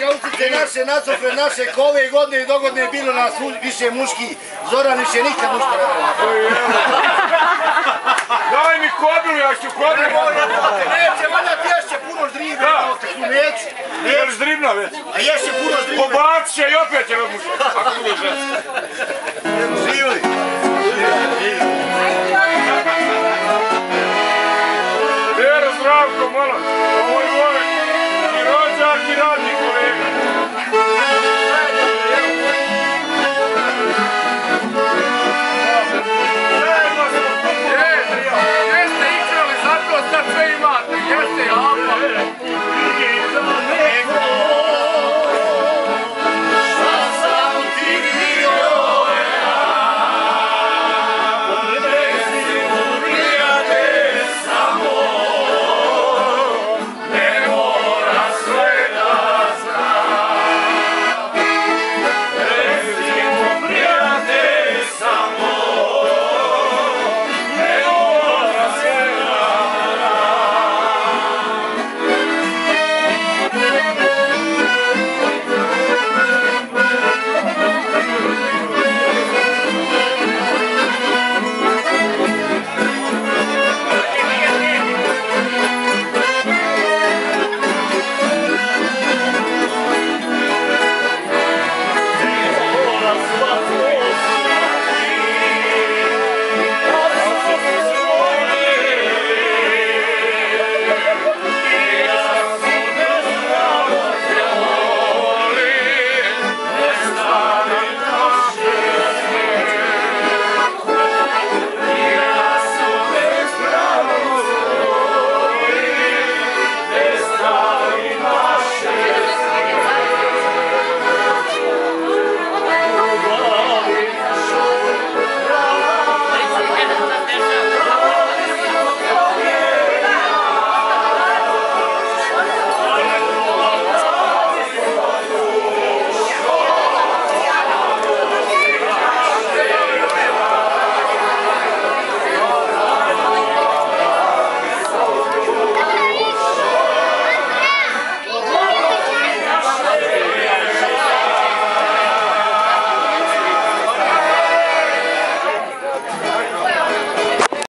Gausice naše, nasofre naše, ko ove godine i dogodne bilo nas više muški. Zoran više nikad muško ne vrlo. Daj mi kobilu, ja ću kobilu. Neće, valjati ješće puno ždrive. Neću. Jel ždribna već? A ješće puno ždrive. Pobacit će i opet će muško. Ako bude ženski. Živili. Vero, Zdravko, malo. Ovo je ove. I rođak i radni kolega. Jeste ikrali, zato sad sve imate.